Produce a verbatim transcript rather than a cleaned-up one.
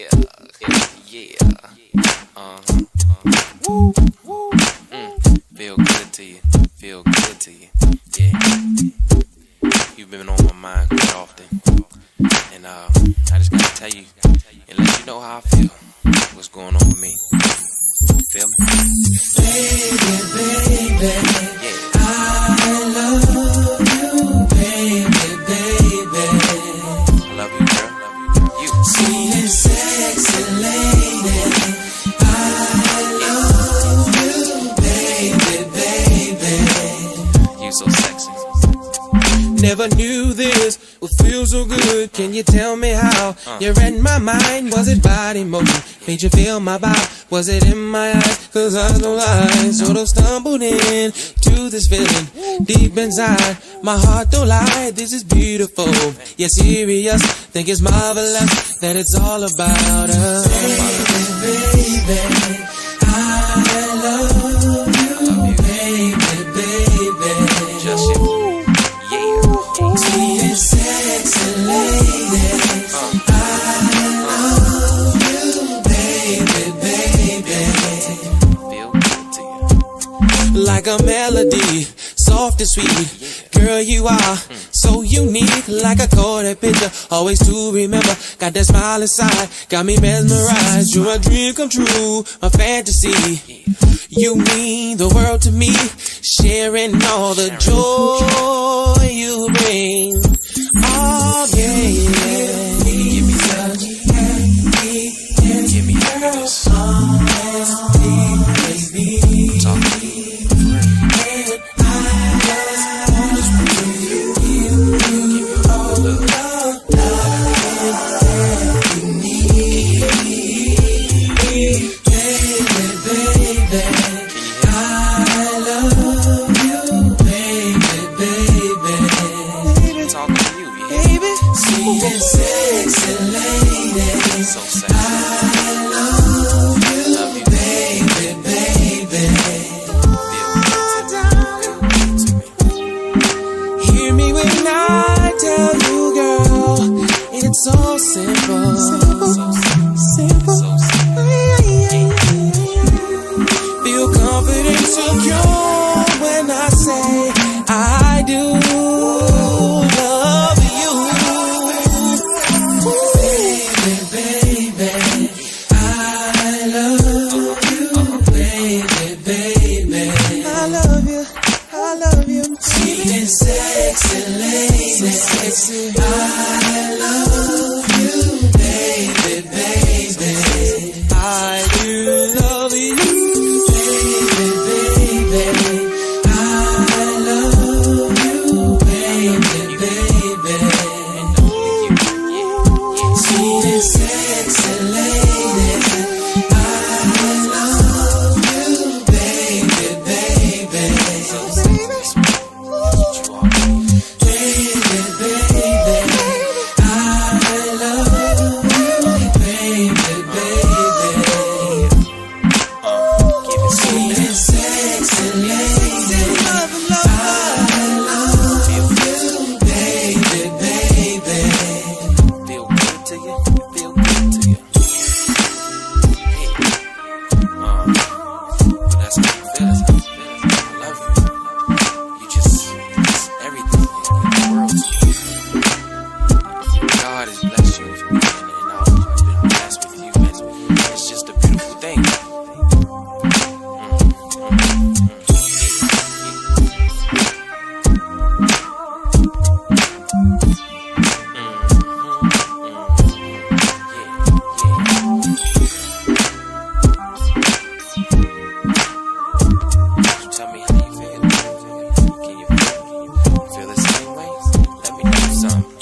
Yeah, yeah, yeah. Uh-huh. Woo, woo. Mm. Feel good to you. Feel good to you. Yeah. You've been on my mind quite often. And uh, I just gotta tell you and let you know how I feel. What's going on with me. Feel me? Baby, baby. Yeah. I love you, baby, baby. I love you, girl. Love you, you. Sweet and sexy lady. I love you, baby, baby. You so sexy. Never knew this would feel so good. Can you tell me how? Uh. You're in my mind. Was it body motion? Made you feel my vibe? Was it in my eyes? Cause I don't lie. Sort of stumbled in to this feeling deep inside. My heart don't lie. This is beautiful. Yeah, serious. Think it's marvelous that it's all about us. Baby, baby, I love you, baby, baby. Just you. Sweet and sexy lady. I love you, baby, baby. Feel good to you. Like a melody, soft and sweet. Girl, you are so unique. Like a Kodak picture, always to remember. Got that smile inside, got me mesmerized. You're a dream come true, a fantasy. You mean the world to me. Sharing all the joy you bring. Oh, yeah, yeah. Give me that. Give me happiness. Talk to me. Sweet and sexy lady. So sexy. I love you, Love you, baby, baby. Hear me when I tell you, girl, it's so simple. So simple. So simple. Feel confident, secure when I say I do. Sexy lady, sexy. I love you, baby, baby. I do love you, baby, baby. I love you, baby, baby. Sweet and sexy lady. I love you, baby, baby. Tell me how you feel. Can you feel? Can you feel the same way? Let me know something.